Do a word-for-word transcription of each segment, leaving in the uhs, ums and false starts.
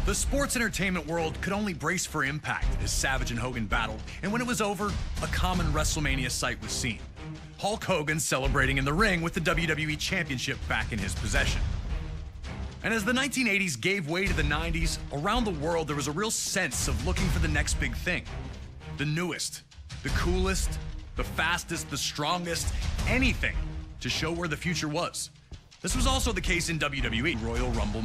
The sports entertainment world could only brace for impact as Savage and Hogan battled, and when it was over, a common WrestleMania sight was seen. Hulk Hogan celebrating in the ring with the W W E Championship back in his possession. And as the nineteen eighties gave way to the nineties, around the world there was a real sense of looking for the next big thing. The newest, the coolest, the fastest, the strongest, anything to show where the future was. This was also the case in W W E Royal Rumble.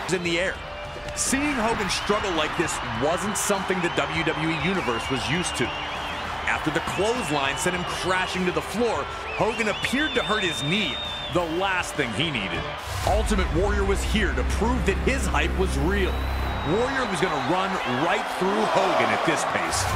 in the air. Seeing Hogan struggle like this wasn't something the W W E Universe was used to. After the clothesline sent him crashing to the floor, Hogan appeared to hurt his knee, the last thing he needed. Ultimate Warrior was here to prove that his hype was real. Warrior was going to run right through Hogan at this pace.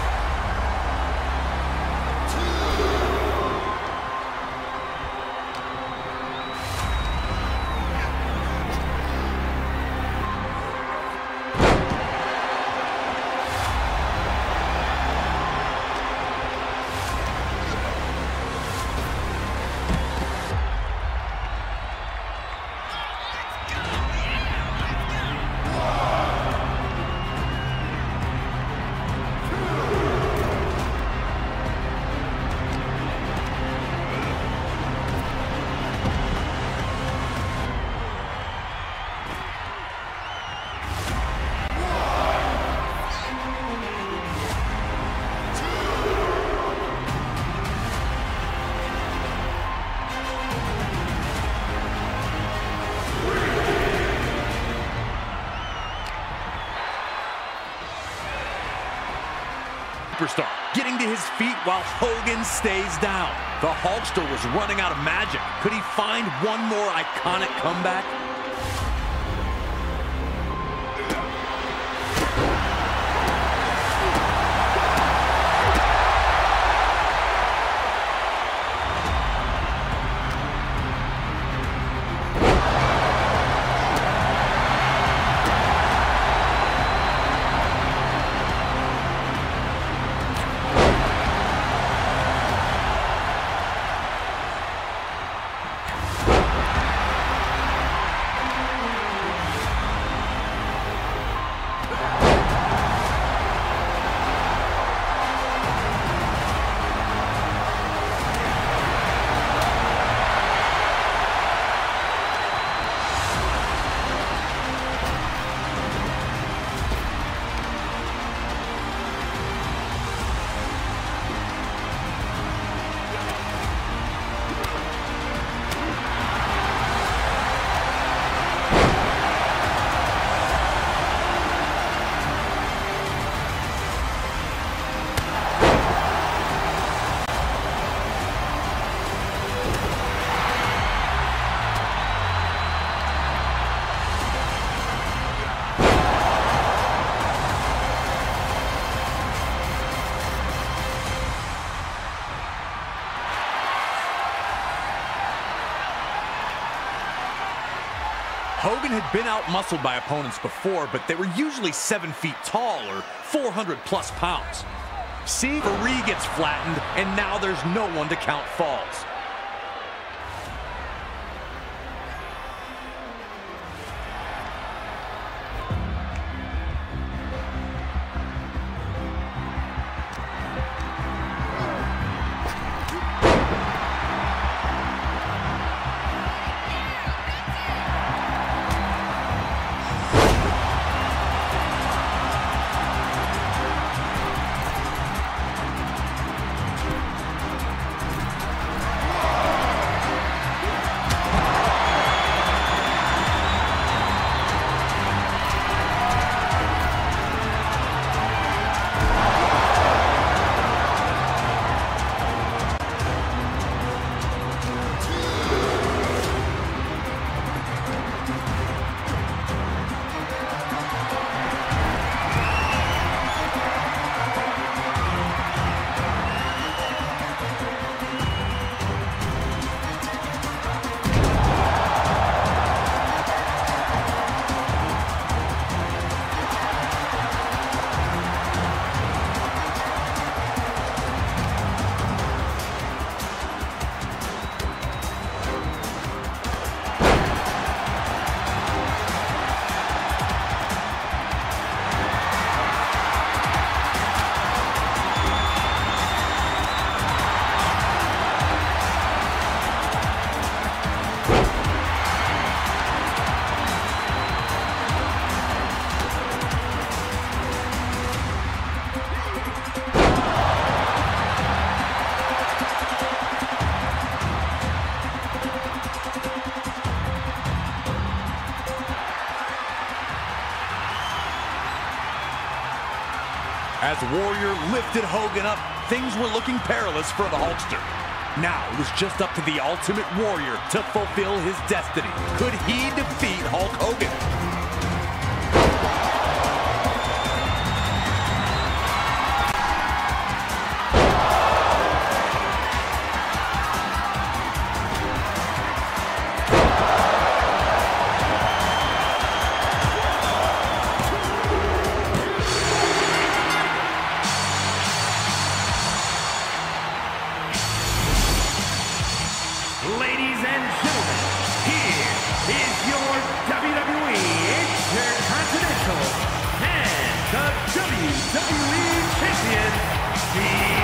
Superstar getting to his feet while Hogan stays down. The Hulkster was running out of magic. Could he find one more iconic comeback? Hogan had been out-muscled by opponents before, but they were usually seven feet tall or four hundred plus pounds. See, Marie gets flattened, and now there's no one to count falls. As Warrior lifted Hogan up, things were looking perilous for the Hulkster. Now it was just up to the Ultimate Warrior to fulfill his destiny. Could he defeat Hulk Hogan? Ladies and gentlemen, here is your W W E Intercontinental and the W W E Champion, the